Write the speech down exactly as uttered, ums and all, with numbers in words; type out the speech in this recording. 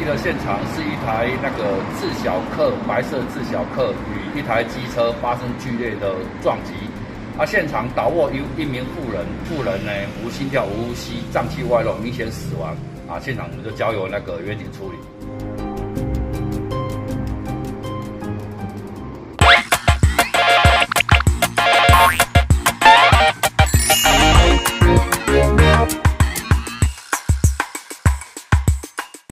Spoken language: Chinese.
地的现场是一台那个自小客，白色自小客与一台机车发生剧烈的撞击。啊，现场倒卧一一名妇人，妇人呢无心跳、无呼吸，脏器外露，明显死亡。啊，现场我们就交由那个员警处理。